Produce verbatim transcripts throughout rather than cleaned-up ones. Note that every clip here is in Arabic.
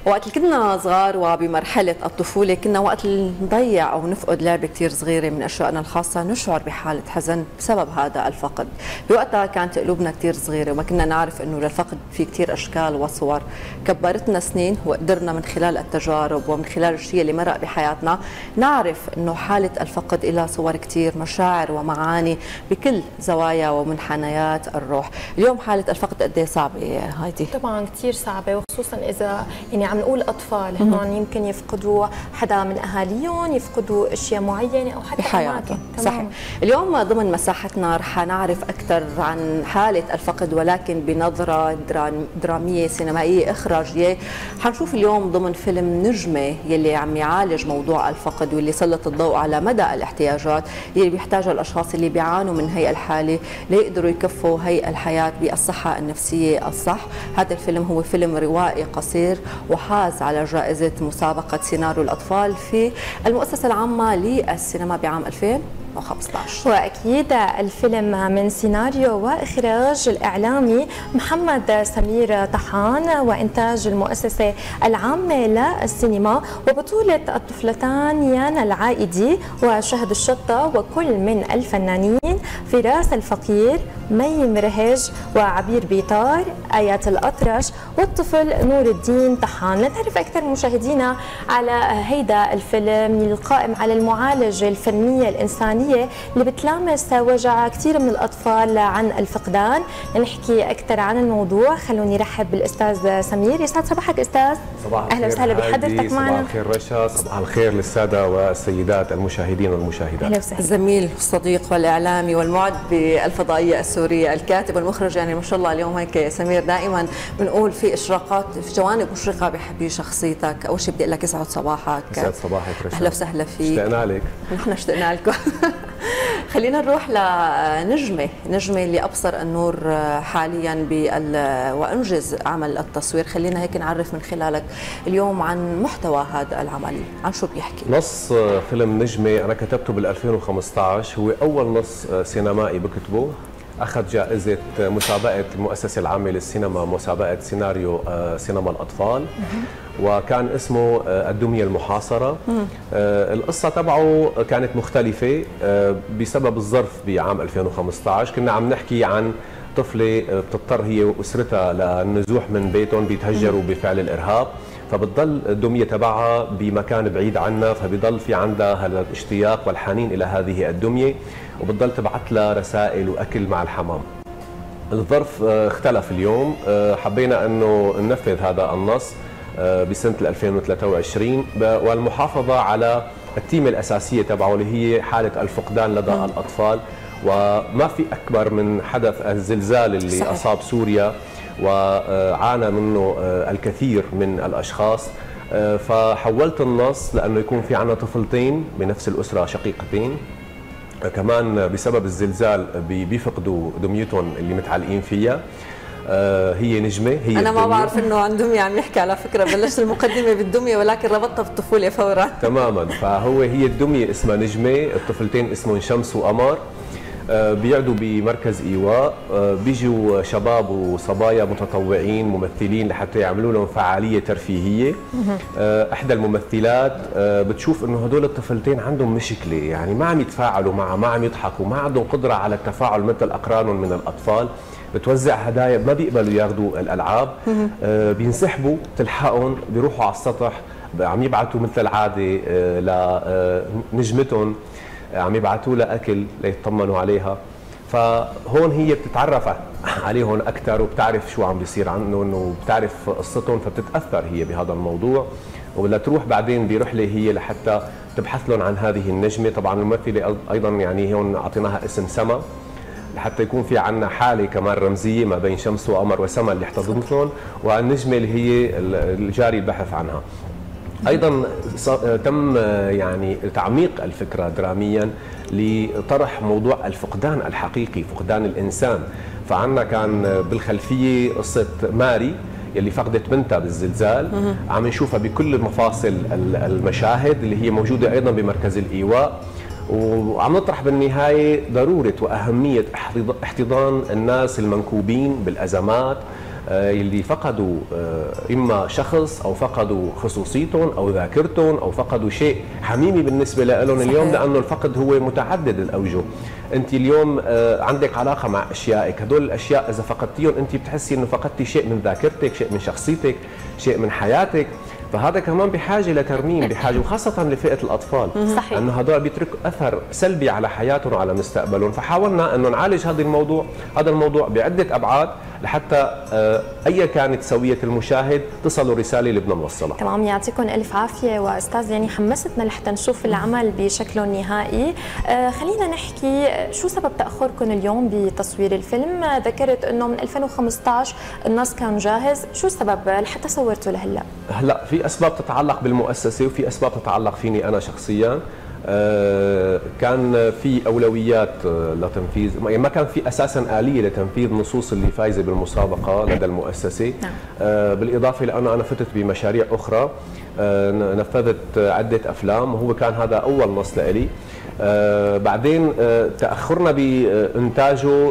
وقت اللي كنا صغار وبمرحلة الطفولة كنا وقت اللي نضيع أو نفقد لعبة كتير صغيرة من أشيائنا الخاصة نشعر بحالة حزن بسبب هذا الفقد. بوقتها كانت قلوبنا كتير صغيرة وما كنا نعرف أنه للفقد في كتير أشكال وصور. كبرتنا سنين وقدرنا من خلال التجارب ومن خلال الشيء اللي مرق بحياتنا نعرف أنه حالة الفقد لها صور كتير، مشاعر ومعاني بكل زوايا ومنحنيات الروح. اليوم حالة الفقد قد ايه صعبة هايدي؟ طبعا كثير صعبة، وخصوصا إذا يعني عم نقول أطفال هون يمكن يفقدوا حدا من أهاليهم، يفقدوا أشياء معينة أو حتى بحياتهم. صحيح. اليوم ضمن مساحتنا رح نعرف أكثر عن حالة الفقد ولكن بنظرة درامية سينمائية إخراجية. حنشوف اليوم ضمن فيلم نجمة يلي عم يعالج موضوع الفقد واللي سلط الضوء على مدى الاحتياجات يلي بيحتاجها الأشخاص اللي بيعانوا من هي الحالة ليقدروا يكفوا هي الحياة بالصحة النفسية الصح. هذا الفيلم هو فيلم روائي قصير وحاز على جائزة مسابقة سيناريو الأطفال في المؤسسة العامة للسينما بعام ألفين وخمسة عشر. واكيد الفيلم من سيناريو واخراج الاعلامي محمد سمير طحان وانتاج المؤسسه العامه للسينما، وبطوله الطفلتان يانا العائدي وشهد الشطه وكل من الفنانين فراس الفقير، مي مرهج وعبير بيطار، ايات الاطرش والطفل نور الدين طحان. لنعرف اكثر مشاهدينا على هيدا الفيلم القائم على المعالجه الفنيه الانسانيه اللي بتلامس وجع كثير من الأطفال عن الفقدان. نحكي أكثر عن الموضوع خلوني رحب بالأستاذ سمير. يسعد صباحك أستاذ. صباح الخير. أهلا وسهلا بحضرتك معنا. صباح الخير رشا، صباح الخير للسادة والسيدات المشاهدين والمشاهدات. أهلا وسهلا. الزميل والصديق والإعلامي والمعد بالفضائية السورية، الكاتب والمخرج، يعني ما شاء الله اليوم هيك سمير دائما بنقول في إشراقات في جوانب مشرقة بشخصيتك. أول شيء بدي أقول لك يسعد صباحك. يسعد صباحك رشا. أهلا وسهلا فيك. اشتقنا لك. نحن اشتقنا لكم. خلينا نروح لنجمة نجمة اللي أبصر النور حاليا بال وأنجز عمل التصوير. خلينا هيك نعرف من خلالك اليوم عن محتوى هذا العمل، عن شو بيحكي. نص فيلم نجمة أنا كتبته بال ألفين وخمسة عشر، هو أول نص سينمائي بكتبه. أخذ جائزة مسابقة المؤسسة العامة للسينما، مسابقة سيناريو سينما الأطفال، وكان اسمه الدمية المحاصرة. القصة تبعه كانت مختلفة بسبب الظرف بعام ألفين وخمسة عشر. كنا عم نحكي عن طفلة بتضطر هي وأسرتها للنزوح من بيتهم، بيتهجروا بفعل الإرهاب، فبتضل الدمية تبعها بمكان بعيد عنا، فبيضل في عندها هذا الاشتياق والحنين إلى هذه الدمية، وبتضل تبعث لها رسائل وأكل مع الحمام. الظرف اختلف اليوم، حبينا أنه ننفذ هذا النص بسنة ألفين وثلاثة وعشرين والمحافظة على التيمة الأساسية تبعه اللي هي حالة الفقدان لدى م. الأطفال. وما في أكبر من حدث الزلزال اللي صحيح. أصاب سوريا وعانى منه الكثير من الأشخاص، فحولت النص لأنه يكون في عنا طفلتين بنفس الأسرة شقيقتين، كمان بسبب الزلزال بيفقدوا دميتهم اللي متعلقين فيها. هي نجمة، هي أنا ما بعرف إنه عن دمية عم يحكي على فكرة، بلشت المقدمة بالدمية ولكن ربطتها بالطفولة فورا. تماما، فهو هي الدمية اسمها نجمة، الطفلتين اسمهم شمس وقمر. بيعدوا بمركز إيواء، بيجوا شباب وصبايا متطوعين ممثلين لحتى يعملوا لهم فعالية ترفيهية. إحدى الممثلات بتشوف إنه هدول الطفلتين عندهم مشكلة، يعني ما عم يتفاعلوا معها، ما عم يضحكوا، ما عندهم قدرة على التفاعل مثل أقرانهم من الأطفال. بتوزع هدايا، ما بيقبلوا ياخذوا الألعاب، بينسحبوا، تلحقهم، بيروحوا على السطح، عم يبعثوا مثل العادة لنجمتهم، عم يبعثوا لها اكل ليطمنوا عليها. فهون هي بتتعرف عليهم اكثر وبتعرف شو عم بيصير عنهم وبتعرف قصتهم، فبتتاثر هي بهذا الموضوع، ولا تروح بعدين برحله هي لحتى تبحث لهم عن هذه النجمه. طبعا الممثله ايضا يعني هون اعطيناها اسم سما لحتى يكون في عندنا حاله كمان رمزيه ما بين شمس وقمر وسما اللي احتضنتهم، والنجمه اللي هي الجاري البحث عنها. ايضا تم يعني تعميق الفكره دراميا لطرح موضوع الفقدان الحقيقي، فقدان الانسان. فعنا كان بالخلفيه قصه ماري يلي فقدت بنتها بالزلزال، عم نشوفها بكل مفاصل المشاهد اللي هي موجوده ايضا بمركز الايواء، وعم نطرح بالنهايه ضروره واهميه احتضان الناس المنكوبين بالازمات، اللي فقدوا اما شخص او فقدوا خصوصيتهم او ذاكرتهم او فقدوا شيء حميمي بالنسبه لهم اليوم، لانه الفقد هو متعدد الاوجه. انت اليوم عندك علاقه مع اشيائك، هدول الاشياء اذا فقدتيهم انت بتحسي انه فقدتي شيء من ذاكرتك، شيء من شخصيتك، شيء من حياتك، فهذا كمان بحاجه لترميم، بحاجه وخاصه لفئه الاطفال، صحيح، انه هذول بيتركوا اثر سلبي على حياتهم وعلى مستقبلهم، فحاولنا انه نعالج هذا الموضوع، هذا الموضوع بعده ابعاد لحتى اي كانت سويه المشاهد تصلوا رساله اللي بدنا نوصلها. تمام، يعطيكم الف عافيه واستاذ، يعني حمستنا لحتى نشوف العمل بشكله النهائي. آه خلينا نحكي شو سبب تاخركم اليوم بتصوير الفيلم؟ ذكرت انه من ألفين وخمسطعش النص كان جاهز، شو السبب لحتى صورتوا لهلا؟ هلا في اسباب تتعلق بالمؤسسه وفي اسباب تتعلق فيني انا شخصيا. آه كان في اولويات لتنفيذ، يعني ما كان في اساسا اليه لتنفيذ نصوص اللي فايزه بالمسابقه لدى المؤسسه. آه بالاضافه لانه انا فتت بمشاريع اخرى، آه نفذت عده افلام وهو كان هذا اول نص لإلي. آه بعدين آه تاخرنا بانتاجه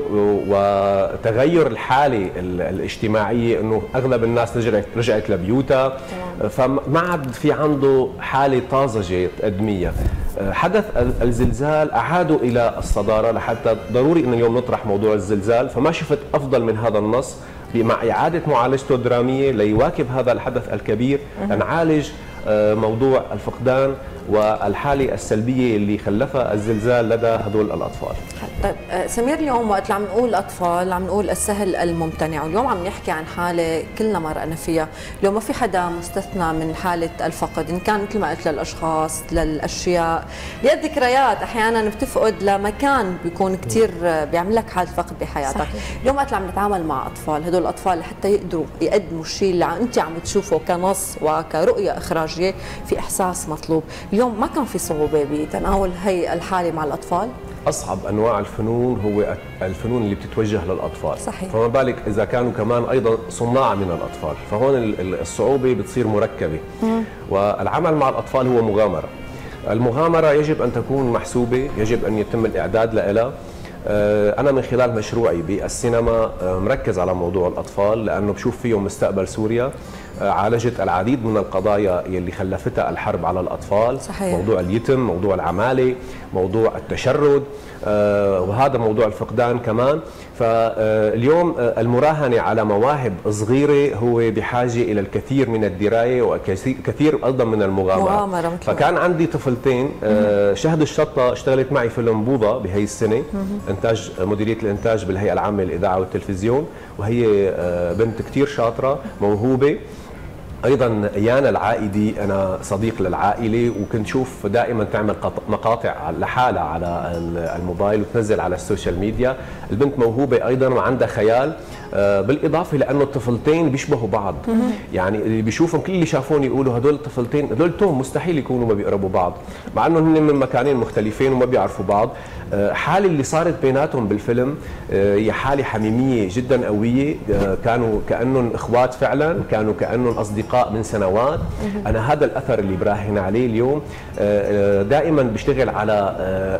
وتغير الحاله الاجتماعيه، انه اغلب الناس رجعت رجعت لبيوتها، فما عاد في عنده حاله طازجه تقدميها. حدث الزلزال اعادوا الى الصداره، لحتى ضروري ان اليوم نطرح موضوع الزلزال، فما شفت افضل من هذا النص مع اعاده معالجته الدراميه ليواكب هذا الحدث الكبير، نعالج موضوع الفقدان والحاله السلبيه اللي خلفها الزلزال لدى هدول الاطفال. طيب سمير، اليوم وقت عم نقول اطفال عم نقول السهل الممتنع، واليوم عم نحكي عن حاله كلنا مرقنا فيها، اليوم ما في حدا مستثنى من حاله الفقد، ان كان مثل ما قلت للاشخاص، للاشياء، للذكريات، احيانا بتفقد لمكان بيكون كثير بيعمل لك حاله فقد بحياتك. صحيح. اليوم وقت عم نتعامل مع اطفال، هدول الاطفال لحتى يقدروا يقدموا الشيء اللي انت عم تشوفه كنص وكرؤيه اخراجيه، في احساس مطلوب. اليوم ما كان في صعوبة بتناول هي الحالة مع الأطفال؟ أصعب أنواع الفنون هو الفنون اللي بتتوجه للأطفال. صحيح. فما بالك إذا كانوا كمان أيضا صناع من الأطفال، فهون الصعوبة بتصير مركبة. مم. والعمل مع الأطفال هو مغامرة. المغامرة يجب أن تكون محسوبة، يجب أن يتم الإعداد لها. أنا من خلال مشروعي بالسينما مركز على موضوع الأطفال، لأنه بشوف فيهم مستقبل سوريا. عالجت العديد من القضايا يلي خلفتها الحرب على الأطفال. صحيح. موضوع اليتم، موضوع العمالة، موضوع التشرد، وهذا موضوع الفقدان كمان. فاليوم المراهنة على مواهب صغيرة هو بحاجة إلى الكثير من الدراية وكثير أيضا من المغامرة. فكان عندي طفلتين، شهد الشطة اشتغلت معي فيلم بوضة بهي السنة، إنتاج مديرية الإنتاج بالهيئة العامة للإذاعة والتلفزيون، وهي بنت كثير شاطرة موهوبة. ايضا يانا العائدي، انا صديق للعائله، وكنت شوف دائما تعمل مقاطع لحالها على الموبايل وتنزل على السوشيال ميديا. البنت موهوبه ايضا وعندها خيال، بالاضافه لانه الطفلتين بيشبهوا بعض. يعني اللي بيشوفهم كل اللي شافوني يقولوا هدول الطفلتين هدول توم مستحيل يكونوا ما بيقربوا بعض، مع انه هن من مكانين مختلفين وما بيعرفوا بعض. حالة اللي صارت بيناتهم بالفيلم هي حالة حميمية جدا قوية، كانوا كأنهم اخوات فعلا، كانوا كأنهم اصدقاء من سنوات. انا هذا الاثر اللي براهن عليه اليوم. دائما بشتغل على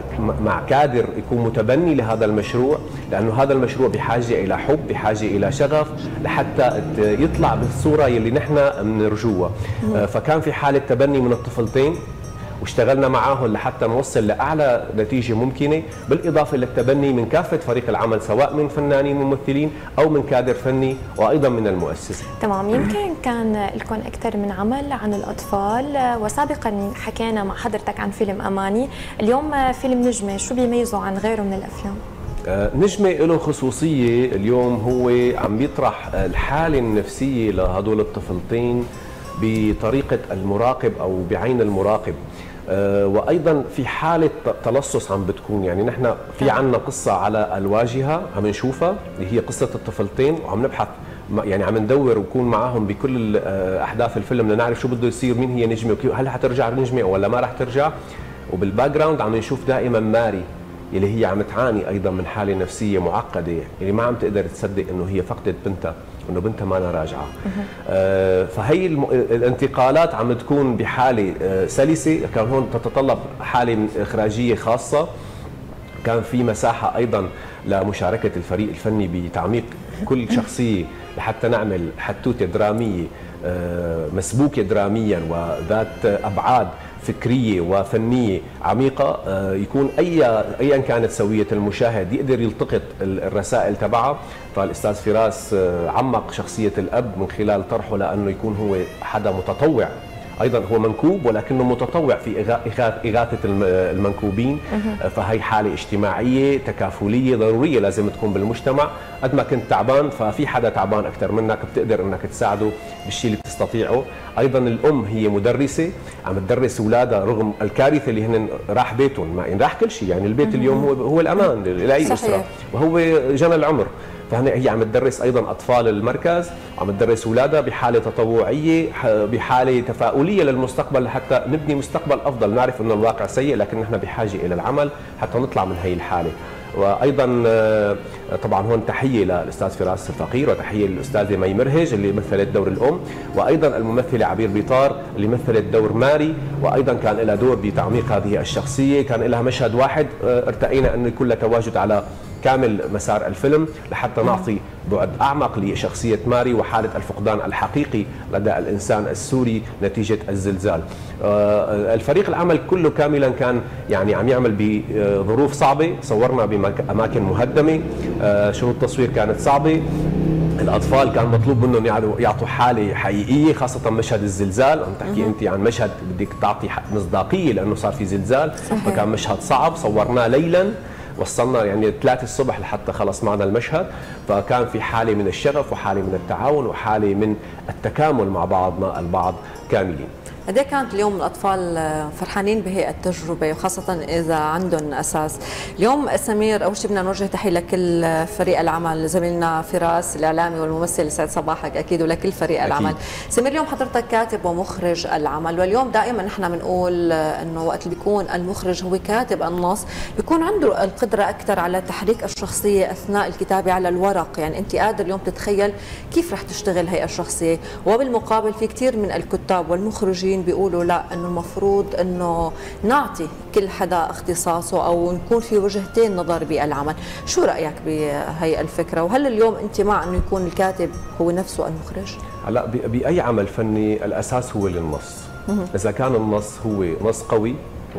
مع كادر يكون متبني لهذا المشروع، لانه هذا المشروع بحاجة الى حب، بحاجة الى شغف لحتى يطلع بالصورة اللي نحن بنرجوها. فكان في حالة تبني من الطفلتين، واشتغلنا معاهم لحتى نوصل لاعلى نتيجه ممكنه، بالاضافه للتبني من كافه فريق العمل، سواء من فنانين وممثلين او من كادر فني وايضا من المؤسسه. تمام، يمكن كان لكم اكثر من عمل عن الاطفال، وسابقا حكينا مع حضرتك عن فيلم اماني، اليوم فيلم نجمه، شو بيميزه عن غيره من الافلام؟ نجمة له خصوصية اليوم، هو عم بيطرح الحالة النفسية لهدول الطفلتين بطريقة المراقب أو بعين المراقب. أه وايضا في حاله تلصص عم بتكون، يعني نحن في عنا قصه على الواجهه عم نشوفها اللي هي قصه الطفلتين، وعم نبحث يعني عم ندور ونكون معاهم بكل احداث الفيلم لنعرف شو بده يصير، مين هي نجمه، هل حترجع نجمه ولا ما راح ترجع. وبالباك جراوند عم نشوف دائما ماري اللي هي عم تعاني ايضا من حاله نفسيه معقده، اللي ما عم تقدر تصدق انه هي فقدت بنتها، انه بنتها ما راجعه. آه فهي الانتقالات عم تكون بحاله آه سلسه، كان هون تتطلب حاله اخراجيه خاصه، كان في مساحه ايضا لمشاركه الفريق الفني بتعميق كل شخصيه لحتى نعمل حتوته دراميه مسبوكه دراميا وذات ابعاد فكريه وفنيه عميقه، يكون اي ايا كانت سويه المشاهد يقدر يلتقط الرسائل تبعها. فالاستاذ فراس عمق شخصيه الاب من خلال طرحه لانه يكون هو حدا متطوع، ايضا هو منكوب ولكنه متطوع في اغاثه المنكوبين. فهي حاله اجتماعيه تكافليه ضروريه لازم تكون بالمجتمع. قد ما كنت تعبان ففي حدا تعبان اكثر منك بتقدر انك تساعده بالشيء اللي بتستطيعه. ايضا الام هي مدرسه عم تدرس اولادها رغم الكارثه اللي هن راح بيتهم، ما راح كل شيء، يعني البيت اليوم هو هو الامان لاي اسره وهو جنى العمر. فهنا هي عم تدرس ايضا اطفال المركز، عم تدرس اولادها بحاله تطوعيه، بحاله تفاؤليه للمستقبل لحتى نبني مستقبل افضل. نعرف انه الواقع سيء لكن نحن بحاجه الى العمل حتى نطلع من هي الحاله. وايضا طبعا هون تحيه للاستاذ فراس الفقير وتحيه للاستاذه مي مرهج اللي مثلت دور الام، وايضا الممثله عبير بيطار اللي مثلت دور ماري، وايضا كان لها دور بتعميق هذه الشخصيه. كان لها مشهد واحد ارتئينا انه يكون لها تواجد على كامل مسار الفيلم لحتى نعطي بعد اعمق لشخصيه ماري وحاله الفقدان الحقيقي لدى الانسان السوري نتيجه الزلزال. الفريق العمل كله كاملا كان يعني عم يعمل بظروف صعبه، صورنا باماكن مهدمه، شروط التصوير كانت صعبه. الاطفال كان مطلوب منهم يعطوا حاله حقيقيه خاصه مشهد الزلزال. عم تحكي انت عن مشهد بدك تعطي مصداقيه لانه صار في زلزال، فكان مشهد صعب. صورناه ليلا، وصلنا يعني ثلاثة الصبح لحتى خلص معنا المشهد. فكان في حاله من الشغف وحاله من التعاون وحاله من التكامل مع بعضنا البعض كاملين. قد ايه كانت اليوم الاطفال فرحانين بهي التجربه وخاصه اذا عندهم اساس؟ اليوم سمير، اول شيء بدنا نوجه تحيه لكل فريق العمل، زميلنا فراس الاعلامي والممثل سعد صباحك اكيد، ولكل فريق أكيد. العمل. سمير، اليوم حضرتك كاتب ومخرج العمل، واليوم دائما نحن بنقول انه وقت اللي بيكون المخرج هو كاتب النص بيكون عنده القدره اكثر على تحريك الشخصيه اثناء الكتابه على الورق، يعني انت قادر اليوم تتخيل كيف رح تشتغل هي الشخصيه. وبالمقابل في كثير من الكتاب والمخرجين بيقولوا لا، انه المفروض انه نعطي كل حدا اختصاصه او نكون في وجهتين نظر بالعمل. شو رايك بهي الفكره؟ وهل اليوم انت مع انه يكون الكاتب هو نفسه المخرج؟ هلا باي عمل فني الاساس هو للنص. اذا كان النص هو نص قوي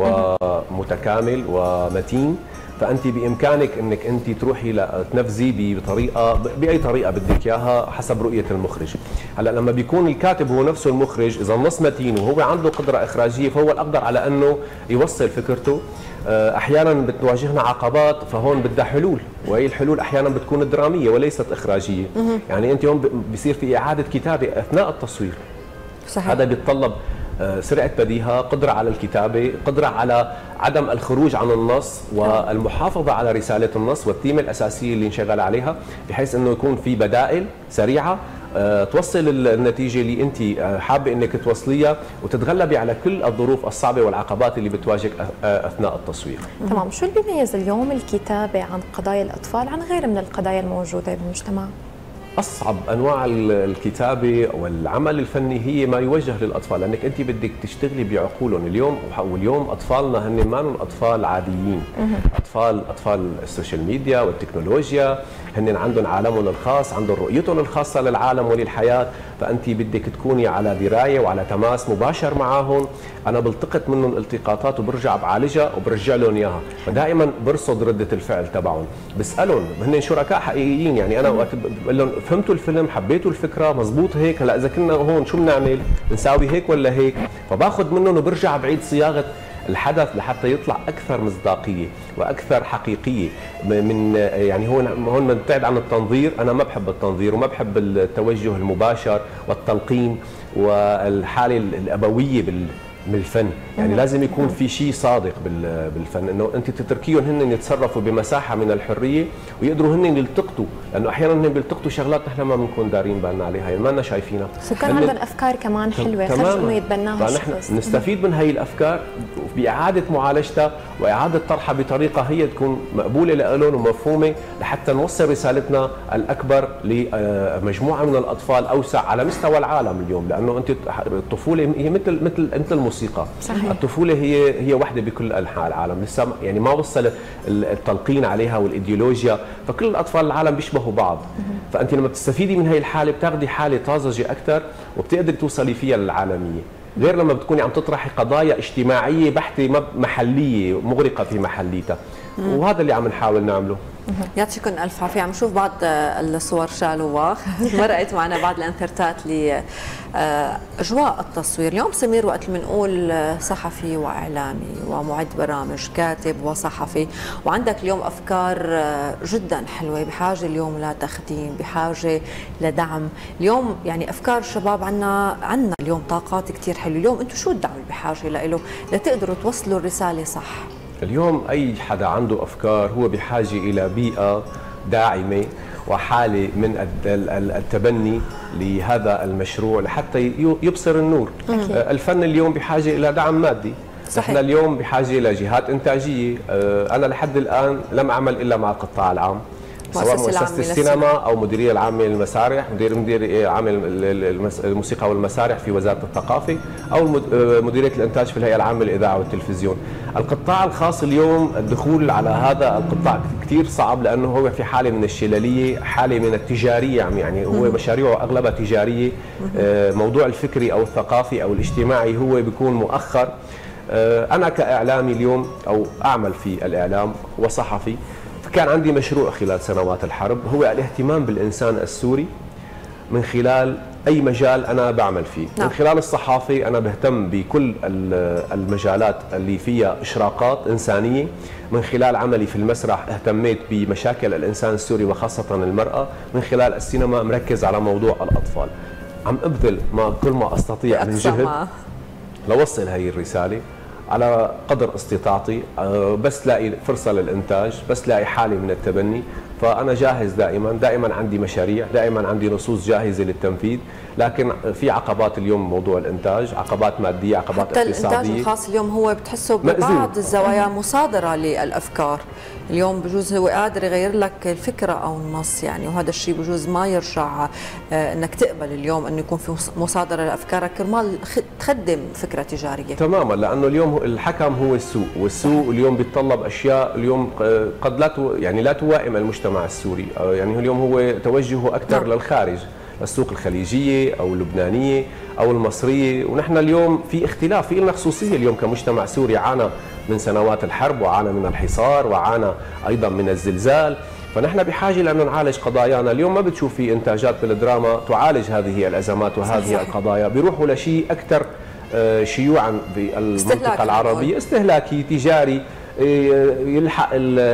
ومتكامل ومتين فانت بامكانك انك انت تروحي لتنفذي بطريقه باي طريقه بدك اياها حسب رؤيه المخرج. هلا لما بيكون الكاتب هو نفسه المخرج، اذا النص متين وهو عنده قدره اخراجيه فهو الاقدر على انه يوصل فكرته. احيانا بتواجهنا عقبات فهون بدها حلول، وهي الحلول احيانا بتكون دراميه وليست اخراجيه. يعني انت هون بصير في اعاده كتابه اثناء التصوير. صحيح. هذا بيتطلب سرعة بديهة، قدرة على الكتابة، قدرة على عدم الخروج عن النص والمحافظة على رسالة النص والثيمة الأساسية اللي انشغل عليها، بحيث أنه يكون في بدائل سريعة توصل النتيجة اللي أنت حابة أنك توصليها وتتغلبي على كل الظروف الصعبة والعقبات اللي بتواجهك أثناء التصوير. تمام. شو اللي بيميز اليوم الكتابة عن قضايا الأطفال عن غير من القضايا الموجودة بالمجتمع؟ أصعب أنواع الكتابة والعمل الفني هي ما يوجه للأطفال، لأنك أنت بدك تشتغلي بعقولهم اليوم. واليوم أطفالنا هن ما هم أطفال عاديين، أطفال أطفال السوشيال ميديا والتكنولوجيا، هن عندهم عالمهم الخاص، عندهم رؤيتهم الخاصة للعالم وللحياة. فأنت بدك تكوني على دراية وعلى تماس مباشر معهم. أنا بلتقط منهم التقاطات وبرجع بعالجها وبرجع لهم إياها، فدائما برصد ردة الفعل تبعهم، بسألهم، هن شركاء حقيقيين. يعني أنا وقت بقول لهم فهمتوا الفيلم، حبيتوا الفكرة، مزبوط هيك، هلا إذا كنا هون شو بنعمل؟ بنساوي هيك ولا هيك؟ فباخذ منهم وبرجع بعيد صياغة الحدث لحتى يطلع اكثر مصداقيه واكثر حقيقيه. من يعني هون هون بنبتعد عن التنظير، انا ما بحب التنظير وما بحب التوجه المباشر والتلقين والحاله الابويه بال بالفن. يعني لازم يكون في شيء صادق بالفن، انه انت تتركيهم هن يتصرفوا بمساحه من الحريه ويقدروا هن يلتقطوا، لانه احيانا هن بيلتقطوا شغلات نحن ما بنكون دارين بالنا عليها، يعني ما لنا شايفينها. وكان عندهم افكار كمان حلوه خرج انه يتبناها الشخص. فنحن نستفيد من هي الافكار باعاده معالجتها واعاده طرحها بطريقه هي تكون مقبوله لهم ومفهومه، لحتى نوصل رسالتنا الاكبر لمجموعه من الاطفال اوسع على مستوى العالم اليوم. لانه انت الطفوله هي مثل مثل مثل الموسيقى. صحيح. الطفوله هي هي وحده بكل انحاء العالم، لسه يعني ما وصل التلقين عليها والايديولوجيا، فكل الاطفال العالم بيشبهوا بعض. فانت لما بتستفيدي من هي الحاله بتاخذي حاله طازجه اكثر وبتقدري توصلي فيها للعالميه، غير لما بتكوني عم تطرحي قضايا اجتماعيه بحته محليه مغرقه في محليتها. وهذا اللي عم نحاول نعمله. يعطيكم الف عافيه. عم نشوف بعض الصور شالوا مرقت معنا بعض الانترتات لاجواء التصوير. اليوم سمير وقت بنقول صحفي واعلامي ومعد برامج، كاتب وصحفي، وعندك اليوم افكار جدا حلوه، بحاجه اليوم لتخديم، بحاجه لدعم. اليوم يعني افكار الشباب عنا عنا اليوم طاقات كثير حلوه. اليوم انتم شو الدعم اللي بحاجه له لتقدروا توصلوا الرساله صح؟ اليوم أي حدا عنده أفكار هو بحاجة إلى بيئة داعمة وحالة من التبني لهذا المشروع لحتى يبصر النور. أكيد. الفن اليوم بحاجة إلى دعم مادي. صحيح. نحن اليوم بحاجة إلى جهات إنتاجية. أنا لحد الآن لم أعمل إلا مع القطاع العام، سواء مؤسسة السينما أو المديرية العامة للمسارح، مدير مدير عام الموسيقى والمسارح في وزارة الثقافة، أو مديرية الإنتاج في الهيئة العامة للإذاعة والتلفزيون. القطاع الخاص اليوم الدخول على هذا القطاع كثير صعب، لأنه هو في حالة من الشلالية، حالة من التجارية، يعني هو مشاريعه أغلبها تجارية. موضوع الفكري أو الثقافي أو الاجتماعي هو بيكون مؤخر. أنا كإعلامي اليوم أو أعمل في الإعلام وصحفي، كان عندي مشروع خلال سنوات الحرب هو الاهتمام بالإنسان السوري من خلال أي مجال أنا بعمل فيه. نعم. من خلال الصحافة أنا بهتم بكل المجالات اللي فيها إشراقات إنسانية. من خلال عملي في المسرح اهتميت بمشاكل الإنسان السوري وخاصة المرأة. من خلال السينما مركز على موضوع الأطفال. عم أبذل ما كل ما أستطيع من جهد لوصل هي الرسالة على قدر استطاعتي، بس لاقي فرصة للإنتاج، بس لاقي حالة من التبني، فأنا جاهز دائما. دائما عندي مشاريع، دائما عندي نصوص جاهزة للتنفيذ، لكن في عقبات اليوم موضوع الإنتاج، عقبات مادية، عقبات حتى اقتصادية. الإنتاج الخاص اليوم هو بتحسه ببعض الزوايا مصادرة للأفكار. اليوم بجوز هو قادر يغير لك الفكرة أو النص يعني، وهذا الشيء بجوز ما يرجع أنك تقبل اليوم أنه يكون في مصادرة لأفكارك كرمال تخدم فكرة تجارية. تماما، لأنه اليوم الحكم هو السوق، والسوق اليوم بيتطلب أشياء اليوم قد لا يعني لا توائم المجتمع السوري. يعني اليوم هو توجهه أكثر نعم. للخارج، السوق الخليجية أو اللبنانية أو المصرية. ونحن اليوم في اختلاف، في لنا خصوصية اليوم كمجتمع سوري عانى من سنوات الحرب، وعانى من الحصار، وعانى أيضا من الزلزال. فنحن بحاجة لأنه نعالج قضايانا. اليوم ما بتشوف في إنتاجات بالدراما تعالج هذه الأزمات وهذه صحيح. القضايا. بيروحوا لشيء أكثر شيوعا في المنطقة العربية، استهلاكي تجاري، يلحق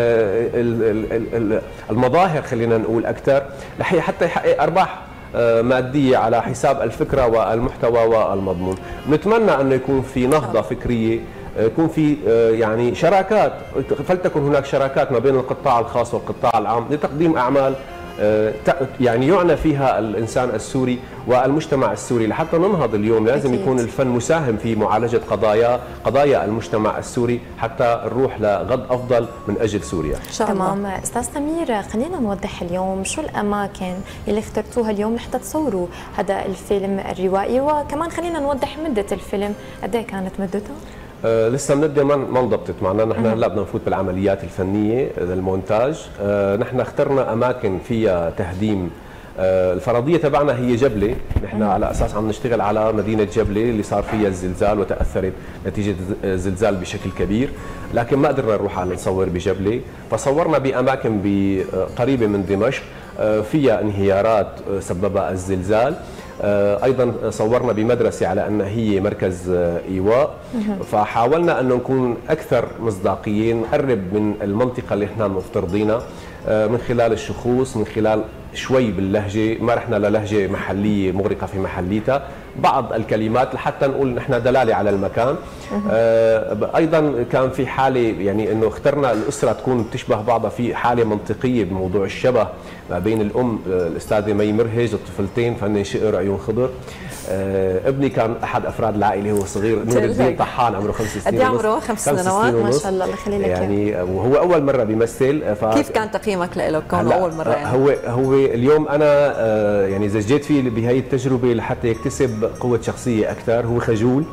المظاهر خلينا نقول أكثر حتى يحقق أرباح مادية على حساب الفكرة والمحتوى والمضمون. نتمنى أن يكون في نهضة فكرية، يكون في يعني شراكات، فلتكن هناك شراكات ما بين القطاع الخاص والقطاع العام لتقديم أعمال يعني يعنى فيها الإنسان السوري والمجتمع السوري لحتى ننهض. اليوم لازم أكيد. يكون الفن مساهم في معالجة قضايا قضايا المجتمع السوري حتى نروح لغد أفضل من أجل سوريا. تمام. أستاذ سمير، خلينا نوضح اليوم شو الأماكن اللي اخترتوها اليوم لحتى تصوروا هذا الفيلم الروائي، وكمان خلينا نوضح مدة الفيلم قد ايه كانت مدته؟ آه لسه مندة ما ما انضبطت معنا. نحن هلا بدنا نفوت بالعمليات الفنيه للمونتاج. آه نحن اخترنا اماكن فيها تهديم. آه الفرضيه تبعنا هي جبله، نحن على اساس عم نشتغل على مدينه جبله اللي صار فيها الزلزال وتاثرت نتيجه الزلزال بشكل كبير، لكن ما قدرنا نروح على نصور بجبله، فصورنا باماكن قريبه من دمشق آه فيها انهيارات سببها الزلزال. ايضا صورنا بمدرسه على انها هي مركز ايواء، فحاولنا انه نكون اكثر مصداقيه، نقرب من المنطقه اللي احنا مفترضينها من خلال الشخوص، من خلال شوي باللهجه، ما رحنا للهجه محليه مغرقه في محليتها، بعض الكلمات لحتى نقول نحن دلاله على المكان. ايضا كان في حاله يعني انه اخترنا الاسره تكون تشبه بعضها، في حاله منطقيه بموضوع الشبه ما بين الام الاستاذه مي مرهج، الطفلتين فنان شقر عيون خضر. ابني كان احد افراد العائله، هو صغير، نور الدين طحان عمره خمس سنين. قد ايه عمره؟ خمس سنوات ما شاء الله. الله يخلي لك يعني وهو اول مره بيمثل. ف... كيف كان تقييمك له كونه اول مره؟ يعني هو هو اليوم انا يعني زجيت فيه بهي التجربه لحتى يكتسب قوه شخصيه اكثر. هو خجول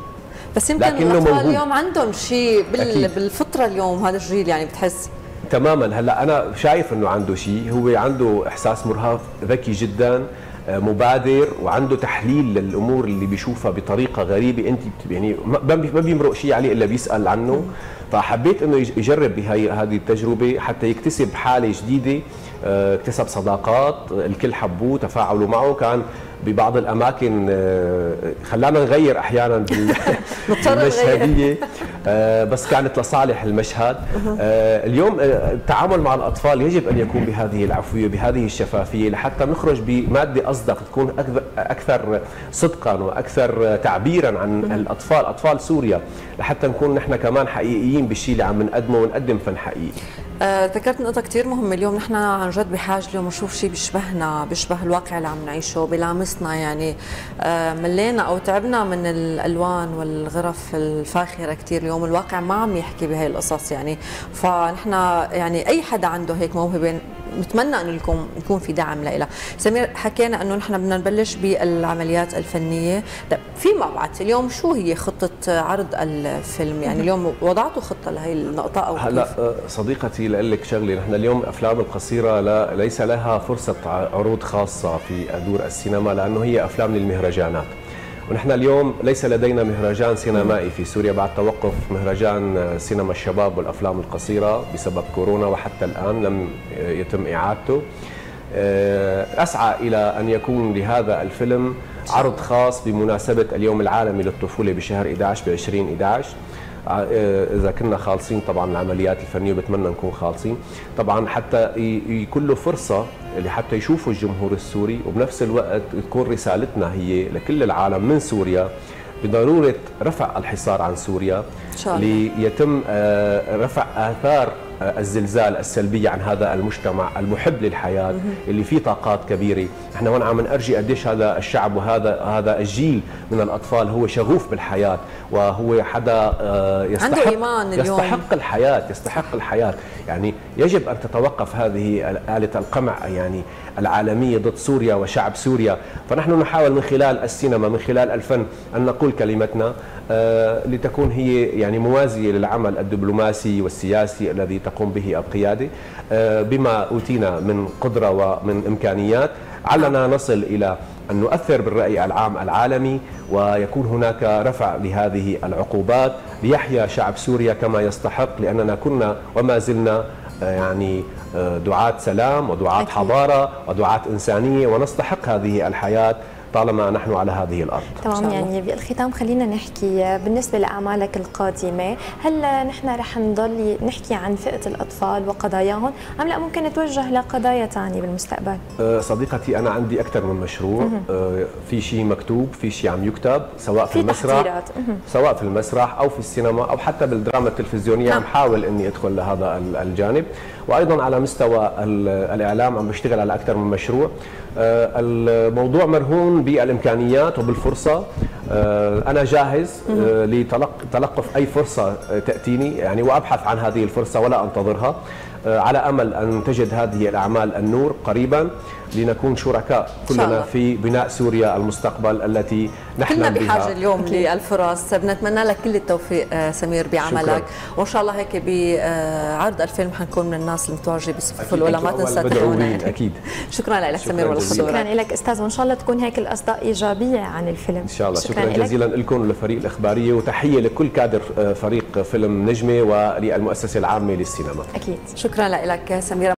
بس يمكن الاطفال اليوم عندهم شيء بال... بالفطره اليوم، هذا الجيل يعني بتحس تماما. هلا انا شايف انه عنده شيء، هو عنده احساس مرهف ذكي جدا، مبادر، وعنده تحليل للامور اللي بيشوفها بطريقه غريبه، انت يعني ما بيمرق شيء عليه الا بيسال عنه. فحبيت انه يجرب بهي هذه التجربه حتى يكتسب حاله جديده، اكتسب صداقات، الكل حبوه، تفاعلوا معه. كان ببعض الاماكن خلانا نغير احيانا بالمشهديه، بس كانت لصالح المشهد. اليوم التعامل مع الاطفال يجب ان يكون بهذه العفويه، بهذه الشفافيه، لحتى نخرج بماده اصدق تكون اكثر صدقا واكثر تعبيرا عن الاطفال، اطفال سوريا، لحتى نكون نحن كمان حقيقيين بالشيء اللي عم نقدمه ونقدم فن حقيقي. آه، ذكرت نقطة كثير مهمة. اليوم نحن عن جد بحاجة اليوم نشوف شيء بيشبهنا، بيشبه الواقع اللي عم نعيشه، بيلامسنا. يعني آه، ملينا أو تعبنا من الألوان والغرف الفاخرة كثير. اليوم الواقع ما عم يحكي بهي القصص يعني. فنحن يعني أي حدا عنده هيك موهبة نتمنى انه لكم يكون في دعم لها. سمير، حكينا انه نحن بدنا نبلش بالعمليات الفنيه. في بعد اليوم شو هي خطه عرض الفيلم؟ يعني اليوم وضعتوا خطه لهي النقطه او هلا صديقتي لاقول لك شغله، نحن اليوم الافلام القصيره لا ليس لها فرصه عروض خاصه في دور السينما، لانه هي افلام للمهرجانات. ونحن اليوم ليس لدينا مهرجان سينمائي في سوريا بعد توقف مهرجان سينما الشباب والأفلام القصيرة بسبب كورونا، وحتى الآن لم يتم إعادته. أسعى إلى أن يكون لهذا الفيلم عرض خاص بمناسبة اليوم العالمي للطفولة بشهر إحدى عشر ب ألفين وإحدى عشر. إذا كنا خالصين طبعا العمليات الفنية، بتمنى نكون خالصين طبعا، حتى يكون له فرصة لحتى يشوفوا الجمهور السوري، وبنفس الوقت تكون رسالتنا هي لكل العالم من سوريا بضرورة رفع الحصار عن سوريا، ليتم رفع آثار الزلزال السلبية عن هذا المجتمع المحب للحياة اللي فيه طاقات كبيرة. نحن هون عم نرجي قديش هذا الشعب وهذا هذا الجيل من الأطفال هو شغوف بالحياة، وهو حدا يستحق عنده إيمان اليوم. يستحق الحياة، يستحق الحياة. يعني يجب أن تتوقف هذه آلة القمع يعني العالمية ضد سوريا وشعب سوريا. فنحن نحاول من خلال السينما، من خلال الفن، أن نقول كلمتنا آه لتكون هي يعني موازية للعمل الدبلوماسي والسياسي الذي تقوم به القيادة آه بما أوتينا من قدرة ومن إمكانيات. علنا نصل إلى أن نؤثر بالرأي العام العالمي، ويكون هناك رفع لهذه العقوبات ليحيا شعب سوريا كما يستحق، لأننا كنا وما زلنا آه يعني دعاة سلام ودعاة حضارة ودعاة إنسانية، ونستحق هذه الحياة طالما نحن على هذه الأرض. تمام. يعني بالختام خلينا نحكي بالنسبة لأعمالك القادمة، هل نحن رح نضل نحكي عن فئة الأطفال وقضاياهم، أم لا ممكن نتوجه لقضايا ثانية بالمستقبل؟ صديقتي أنا عندي أكثر من مشروع. في شيء مكتوب، في شيء عم يكتب، سواء في, في المسرح سواء في المسرح أو في السينما أو حتى بالدراما التلفزيونية. عم حاول إني أدخل لهذا الجانب، وأيضا على مستوى الإعلام عم بشتغل على أكثر من مشروع. الموضوع مرهون بالإمكانيات وبالفرصة. أنا جاهز لتلقف أي فرصة تأتيني يعني، وأبحث عن هذه الفرصة ولا أنتظرها، على أمل أن تجد هذه الأعمال النور قريبا، لنكون شركاء كلنا في بناء سوريا المستقبل التي نحلم بها. كلنا بحاجة اليوم للفرص. بنتمنى لك كل التوفيق سمير بعملك. شكرا. وإن شاء الله هيك بعرض الفيلم حنكون من الناس المتواجدة بصفوف الأولى، ما تنسى تدعونا. أكيد. شكرا لك سمير والحضور. شكرا لك أستاذ، وإن شاء الله تكون هيك الأصداء إيجابية عن الفيلم. إن شاء الله. شكرا, شكرا جزيلا لكم ولفريق الإخبارية، وتحية لكل كادر فريق فيلم نجمة وللمؤسسة العامة للسينما. أكيد. شكرا لك سمير.